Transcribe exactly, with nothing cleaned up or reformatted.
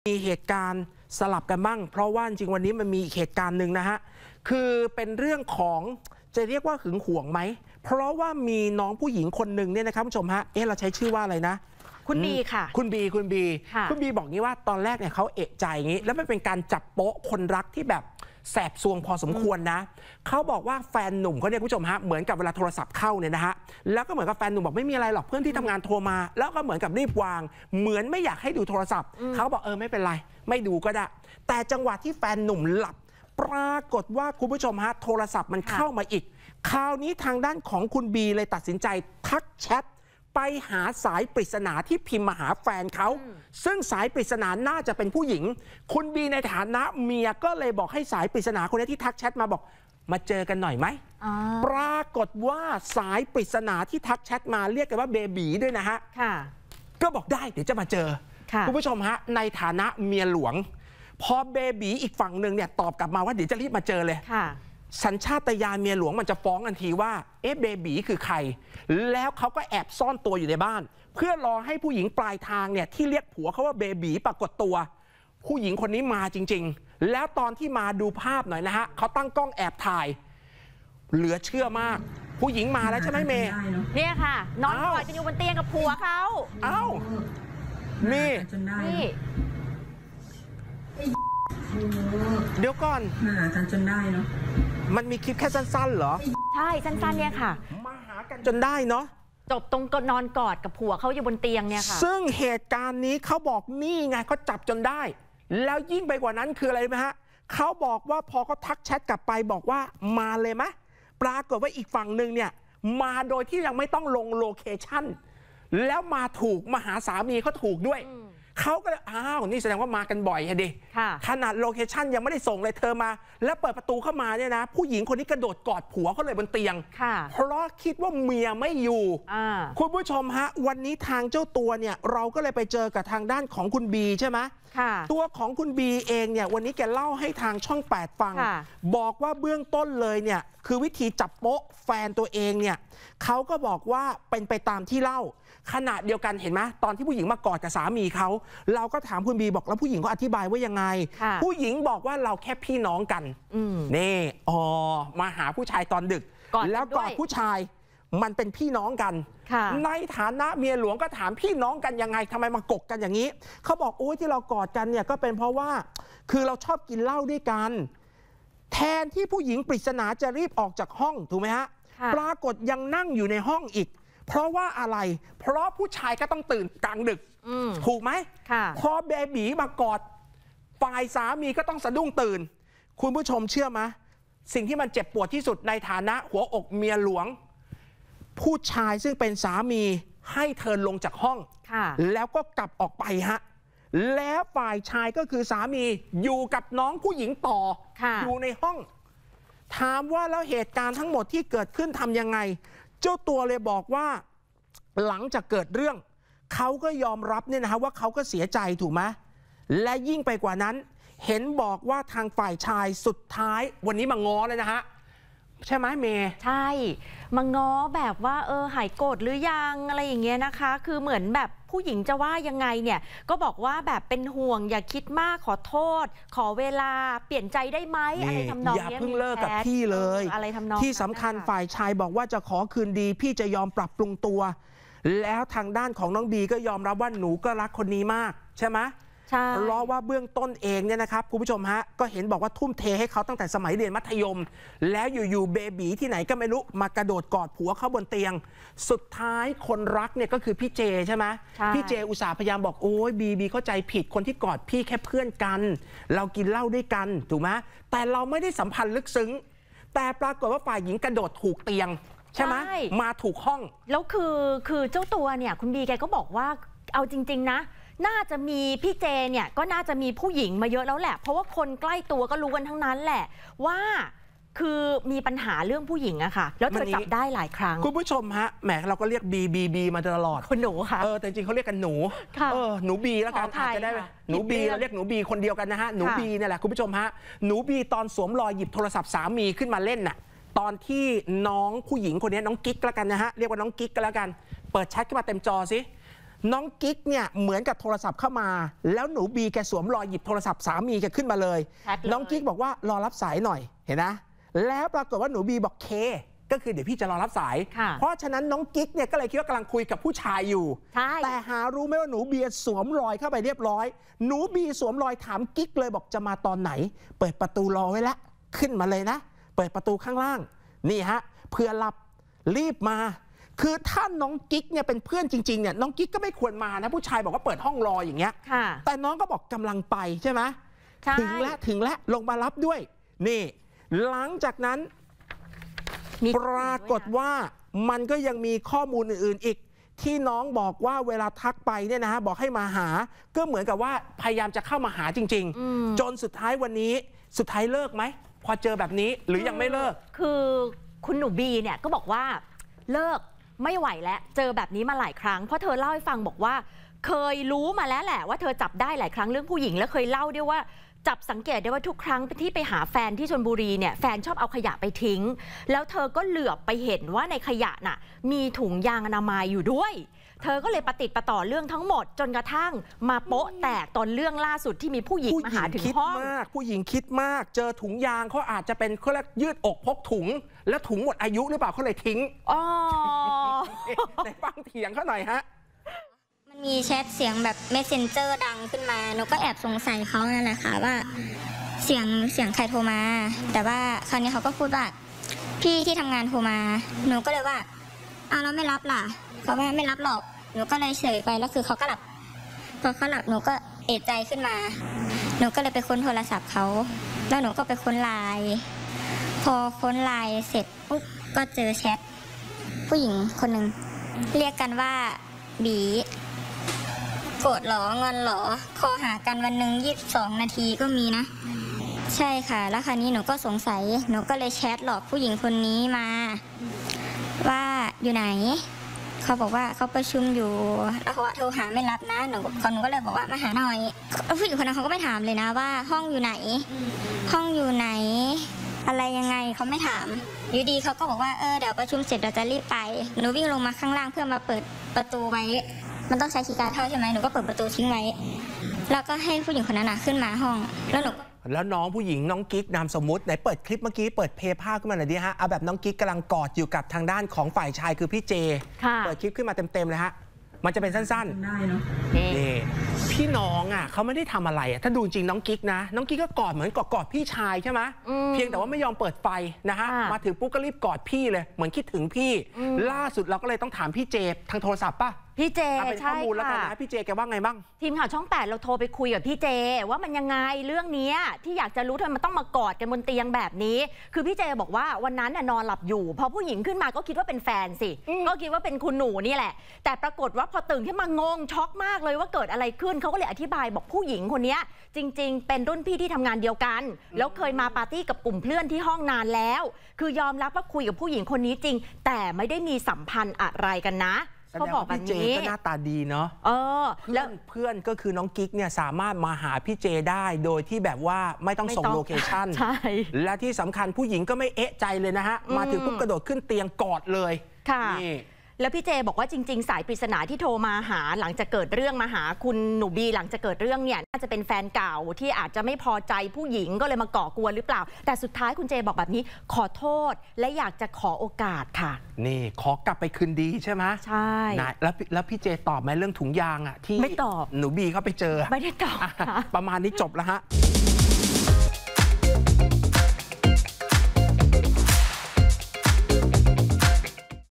มีเหตุการณ์สลับกันบ้างเพราะว่าจริงวันนี้มันมีเหตุการณ์หนึ่งนะฮะคือเป็นเรื่องของจะเรียกว่าหึงหวงไหมเพราะว่ามีน้องผู้หญิงคนหนึ่งเนี่ยนะครับผู้ชมฮะเอ๊ะเราใช้ชื่อว่าอะไรนะคุณบีค่ะคุณบีคุณบีคุณบีบอกงี้ว่าตอนแรกเนี่ยเขาเอะใจงี้แล้วมันเป็นการจับโป๊ะคนรักที่แบบแสบซวงพอสมควรนะเขาบอกว่าแฟนหนุ่มเขาเนี่ยผู้ชมฮะเหมือนกับเวลาโทรศัพท์เข้าเนี่ยนะฮะแล้วก็เหมือนกับแฟนหนุ่มบอกไม่มีอะไรหรอกเพื่อนที่ทำงานโทรมาแล้วก็เหมือนกับรีบวางเหมือนไม่อยากให้ดูโทรศัพท์เขาบอกเออไม่เป็นไรไม่ดูก็ได้แต่จังหวะที่แฟนหนุ่มหลับปรากฏว่าคุณผู้ชมฮะโทรศัพท์มันเข้ามาอีกคราวนี้ทางด้านของคุณบีเลยตัดสินใจทักแชทไปหาสายปริศนาที่พิมพ์มาหาแฟนเขาซึ่งสายปริศนาน่าจะเป็นผู้หญิงคุณบีในฐานะเมียก็เลยบอกให้สายปริศนาคนนี้ที่ทักแชทมาบอกมาเจอกันหน่อยไหมปรากฏว่าสายปริศนาที่ทักแชทมาเรียกกันว่าเบบีด้วยนะฮะก็บอกได้เดี๋ยวจะมาเจอคุณผู้ชมฮะในฐานะเมียหลวงพอเบบีอีกฝั่งหนึ่งเนี่ยตอบกลับมาว่าเดี๋ยวจะรีบมาเจอเลยสัญชาตญาณเมียหลวงมันจะฟ้องทันทีว่าเอ๊ะเบบีคือใครแล้วเขาก็แอบซ่อนตัวอยู่ในบ้านเพื่อรอให้ผู้หญิงปลายทางเนี่ยที่เรียกผัวเขาว่าเบบีปรากฏตัวผู้หญิงคนนี้มาจริงๆแล้วตอนที่มาดูภาพหน่อยนะฮะเขาตั้งกล้องแอบถ่ายเหลือเชื่อมากผู้หญิงมาแล้วใช่ไหมเมย์เนี่ยค่ะนอนกอดกันอยู่บนเตียงกับผัวเขาเอ้านี่นี่เดี๋ยวก่อนมาหากันจนได้เนาะมันมีคลิปแค่สั้นๆเหรอใช่สั้นๆเนี่ยค่ะมาหากันจนได้เนาะจบตรงนอนกอดกับผัวเขาอยู่บนเตียงเนี่ยค่ะซึ่งเหตุการณ์นี้เขาบอกนี่ไงเขาจับจนได้แล้วยิ่งไปกว่านั้นคืออะไรไหมฮะเขาบอกว่าพอเขาทักแชทกลับไปบอกว่ามาเลยไหมปรากฏว่าอีกฝั่งหนึ่งเนี่ยมาโดยที่ยังไม่ต้องลงโลเคชั่นแล้วมาถูกมาหาสามีเขาถูกด้วยเขาก็เลยอ้าวนี่แสดงว่ามากันบ่อยฮะดิขนาดโลเคชั่นยังไม่ได้ส่งเลยเธอมาแล้วเปิดประตูเข้ามาเนี่ยนะผู้หญิงคนนี้กระโดดกอดผัวเขาเลยบนเตียงเพราะคิดว่าเมียไม่อยู่คุณผู้ชมฮะวันนี้ทางเจ้าตัวเนี่ยเราก็เลยไปเจอกับทางด้านของคุณบีใช่ไหมตัวของคุณบีเองเนี่ยวันนี้แกเล่าให้ทางช่องแปดฟังบอกว่าเบื้องต้นเลยเนี่ยคือวิธีจับโป๊ะแฟนตัวเองเนี่ยเขาก็บอกว่าเป็นไปตามที่เล่าขณะเดียวกันเห็นไหมตอนที่ผู้หญิงมากอดกับสามีเขาเราก็ถามคุณบีบอกแล้วผู้หญิงเขาอธิบายว่ายังไงผู้หญิงบอกว่าเราแค่พี่น้องกันนี่อ๋อมาหาผู้ชายตอนดึกแล้วกอดผู้ชายมันเป็นพี่น้องกันในฐานะเมียหลวงก็ถามพี่น้องกันยังไงทำไมมากกกันอย่างนี้เขาบอกโอ้ยที่เรากอดกันเนี่ยก็เป็นเพราะว่าคือเราชอบกินเหล้าด้วยกันแทนที่ผู้หญิงปริศนาจะรีบออกจากห้องถูกไหมฮะปรากฏยังนั่งอยู่ในห้องอีกเพราะว่าอะไรเพราะผู้ชายก็ต้องตื่นกลางดึกถูกไหมพอเบบีมากอดฝ่ายสามีก็ต้องสะดุ้งตื่นคุณผู้ชมเชื่อไหมสิ่งที่มันเจ็บปวดที่สุดในฐานะหัวอกเมียหลวงผู้ชายซึ่งเป็นสามีให้เธอลงจากห้องแล้วก็กลับออกไปฮะแล้วฝ่ายชายก็คือสามีอยู่กับน้องผู้หญิงต่ออยู่ในห้องถามว่าแล้วเหตุการณ์ทั้งหมดที่เกิดขึ้นทำยังไงเจ้าตัวเลยบอกว่าหลังจากเกิดเรื่องเขาก็ยอมรับเนี่ยนะฮะว่าเขาก็เสียใจถูกไหมและยิ่งไปกว่านั้นเห็นบอกว่าทางฝ่ายชายสุดท้ายวันนี้มาง้อเลยนะฮะใช่ไหมเมย์ใช่มาง้อแบบว่าเออหายโกรธหรือยังอะไรอย่างเงี้ยนะคะคือเหมือนแบบผู้หญิงจะว่ายังไงเนี่ยก็บอกว่าแบบเป็นห่วงอย่าคิดมากขอโทษขอเวลาเปลี่ยนใจได้ไหมอะไรทำนองนี้อย่าเพิ่งเลิกกับพี่เลยอะไรทำนองที่สำคัญฝ่ายชายบอกว่าจะขอคืนดีพี่จะยอมปรับปรุงตัวแล้วทางด้านของน้องบีก็ยอมรับว่าหนูก็รักคนนี้มากใช่ไหมเพราะว่าเบื้องต้นเองเนี่ยนะครับคุณผู้ชมฮะก็เห็นบอกว่าทุ่มเทให้เขาตั้งแต่สมัยเรียนมัธยมแล้วอยู่ๆเบบีที่ไหนก็ไม่รู้มากระโดดกอดผัวเขาบนเตียงสุดท้ายคนรักเนี่ยก็คือพี่เจใช่ไหมพี่เจอุตส่าห์พยายามบอกโอ้ยบีบีเข้าใจผิดคนที่กอดพี่แค่เพื่อนกันเรากินเหล้าด้วยกันถูกไหมแต่เราไม่ได้สัมพันธ์ลึกซึ้งแต่ปรากฏว่าฝ่ายหญิงกระโดดถูกเตียงใช่ไหมมาถูกห้องแล้วคือคือเจ้าตัวเนี่ยคุณบีแกก็บอกว่าเอาจริงๆนะน่าจะมีพี่เจเนี่ยก็น่าจะมีผู้หญิงมาเยอะแล้วแหละเพราะว่าคนใกล้ตัวก็รู้กันทั้งนั้นแหละว่าคือมีปัญหาเรื่องผู้หญิงอะค่ะแล้วเธอจับได้หลายครั้งคุณผู้ชมฮะแหมเราก็เรียกบีบีบีมาตลอดคุณหนูค่ะเออแต่จริงเขาเรียกกันหนูเออหนูบีแล้วกันอาจจะได้หนูบีเราเรียกหนูบีคนเดียวกันนะฮะหนูบีนี่แหละคุณผู้ชมฮะหนูบีตอนสวมรอยหยิบโทรศัพท์สามีขึ้นมาเล่นน่ะตอนที่น้องผู้หญิงคนนี้น้องกิ๊กแล้วกันนะฮะเรียกว่าน้องกิ๊กก็แล้วกันเปิดแชทขึ้นมาเต็มจอสิน้องกิ๊กเนี่ยเหมือนกับโทรศัพท์เข้ามาแล้วหนูบีแกสวมรอยหยิบโทรศัพท์สามีแกขึ้นมาเลยน้องกิ๊กบอกว่ารอรับสายหน่อยเห็นนะแล้วปรากฏว่าหนูบีบอกเคก็คือเดี๋ยวพี่จะรอรับสายเพราะฉะนั้นน้องกิ๊กเนี่ยก็เลยคิดว่ากำลังคุยกับผู้ชายอยู่แต่หารู้ไหมว่าหนูบีสวมรอยเข้าไปเรียบร้อยหนูบีสวมรอยถามกิ๊กเลยบอกจะมาตอนไหนเปิดประตูรอไว้แล้วขึ้นมาเลยนะเปิดประตูข้างล่างนี่ฮะเพื่อหลับรีบมาคือถ้าน้องกิ๊กเนี่ยเป็นเพื่อนจริงๆเนี่ยน้องกิ๊กก็ไม่ควรมานะผู้ชายบอกว่าเปิดห้องรออย่างเงี้ยแต่น้องก็บอกกำลังไปใช่ไหมถึงแล้วถึงแล้วลงมารับด้วยนี่หลังจากนั้นปรากฏว่ามันก็ยังมีข้อมูลอื่นๆอีกที่น้องบอกว่าเวลาทักไปเนี่ยนะฮะบอกให้มาหาก็เหมือนกับว่าพยายามจะเข้ามาหาจริงๆจนสุดท้ายวันนี้สุดท้ายเลิกไหมพอเจอแบบนี้หรือยังไม่เลิกคือคุณหนูบีเนี่ยก็บอกว่าเลิกไม่ไหวแล้วเจอแบบนี้มาหลายครั้งเพราะเธอเล่าให้ฟังบอกว่าเคยรู้มาแล้วแหละว่าเธอจับได้หลายครั้งเรื่องผู้หญิงแล้วเคยเล่าด้วยว่าจับสังเกตได้ว่าทุกครั้งที่ไปหาแฟนที่ชลบุรีเนี่ยแฟนชอบเอาขยะไปทิ้งแล้วเธอก็เหลือบไปเห็นว่าในขยะน่ะมีถุงยางอนามัยอยู่ด้วยเธอก็เลยประติดประต่อเรื่องทั้งหมดจนกระทั่งมาโป๊ะแตกตอนเรื่องล่าสุดที่มีผู้หญิงมาหาถึงห้องผู้หญิงคิดมากเจอถุงยางเขาอาจจะเป็นเขาเรียกยืดอกพกถุงแล้วถุงหมดอายุหรือเปล่าเขาเลยทิ้งอ๋อในฟังเถียงเขาหน่อยฮะมันมีแชทเสียงแบบ messenger ดังขึ้นมาหนูก็แอบสงสัยเขานั่นแหละค่ะว่าเสียงเสียงใครโทรมาแต่ว่าคราวนี้เขาก็พูดว่าพี่ที่ทำงานโทรมาหนูก็เลยว่าอ้าวเราไม่รับล่ะเขาว่าไม่รับหรอกหนูก็เลยเฉยไปแล้วคือเขาก็หลับพอเขาหลับหนูก็เอะใจขึ้นมาหนูก็เลยไปค้นโทรศัพท์เขาแล้วหนูก็ไปค้นไลน์พอค้นไลน์เสร็จปุ๊บก็เจอแชทผู้หญิงคนหนึ่งเรียกกันว่าบีโกรธหรองอนหรอคอหากันวันหนึ่งยี่สิบสองนาทีก็มีนะใช่ค่ะแล้วคราวนี้หนูก็สงสัยหนูก็เลยแชทหลอกผู้หญิงคนนี้มาว่าอยู่ไหนเขาบอกว่าเขาประชุมอยู่แล้วเขาโทรหาไม่รับนะหนูคนหนูก็เลยบอกว่ามาหาหน่อยผู้หญิงคนนั้นเขาก็ไม่ถามเลยนะว่าห้องอยู่ไหนห้องอยู่ไหนอะไรยังไงเขาไม่ถามอยู่ดีเขาก็บอกว่าเออเดี๋ยวประชุมเสร็จเราจะรีบไปหนูวิ่งลงมาข้างล่างเพื่อมาเปิดประตูไว้มันต้องใช้คีย์การ์ดเข้าใช่ไหมหนูก็เปิดประตูทิ้งไว้แล้วก็ให้ผู้หญิงคนนั้นนะขึ้นมาห้องแล้วหนูแล้วน้องผู้หญิงน้องกิ๊กนามสมมุติไหนเปิดคลิปเมื่อกี้เปิดเพย์ภาพขึ้นมาหน่อยดิฮะเอาแบบน้องกิ๊กกำลังกอดอยู่กับทางด้านของฝ่ายชายคือพี่เจเปิดคลิปขึ้นมาเต็มๆเลยฮะมันจะเป็นสั้นๆนี่พี่น้องอ่ะเขาไม่ได้ทำอะไรอ่ะถ้าดูจริงน้องกิ๊กนะน้องกิ๊กก็กอดเหมือนกอดกอดพี่ชายใช่ไหมเพียงแต่ว่าไม่ยอมเปิดไฟนะฮะมาถึงปุ๊บก็รีบกอดพี่เลยเหมือนคิดถึงพี่ล่าสุดเราก็เลยต้องถามพี่เจทางโทรศัพท์ป่ะพี่เจเป็นข้อมูลแล้วกันนะพี่เจแกว่าไงบ้างทีมข่าวช่องแปดเราโทรไปคุยกับพี่เจว่ามันยังไงเรื่องนี้ที่อยากจะรู้ทำไมมันต้องมากอดกันบนเตียงแบบนี้คือพี่เจบอกว่าวันนั้นนอนหลับอยู่พอผู้หญิงขึ้นมาก็คิดว่าเป็นแฟนสิก็คิดว่าเป็นคุณหนูนี่แหละแต่ปรากฏว่าพอตื่นขึ้นมางงช็อกมากเลยว่าเกิดอะไรขึ้นเขาก็เลยอธิบายบอกผู้หญิงคนนี้จริงๆเป็นรุ่นพี่ที่ทำงานเดียวกันแล้วเคยมาปาร์ตี้กับกลุ่มเพื่อนที่ห้องนานแล้วคือยอมรับว่าคุยกับผู้หญิงคนนี้จริงแต่ไม่ได้มีสัมพันธ์อะไรกันนะเขาบอกแบบนี้พี่เจก็หน้าตาดีเนาะเออแล้วเพื่อนก็คือน้องกิ๊กเนี่ยสามารถมาหาพี่เจได้โดยที่แบบว่าไม่ต้องส่งโลเคชั่นใช่และที่สำคัญผู้หญิงก็ไม่เอะใจเลยนะฮะมาถึงปุ๊บกระโดดขึ้นเตียงกอดเลยค่ะแล้วพี่เจบอกว่าจริงๆสายปริศนาที่โทรมาหาหลังจากเกิดเรื่องมาหาคุณหนูบีหลังจากเกิดเรื่องเนี่ยน่าจะเป็นแฟนเก่าที่อาจจะไม่พอใจผู้หญิงก็เลยมาก่อกวนหรือเปล่าแต่สุดท้ายคุณเจบอกแบบนี้ขอโทษและอยากจะขอโอกาสค่ะนี่ขอกลับไปคืนดีใช่ไหมใช่แล้วแล้วพี่เจตอบไหมเรื่องถุงยางอ่ะที่ไม่ตอบหนูบีเขาไปเจอไม่ได้ตอบประมาณนี้จบแล้วฮะ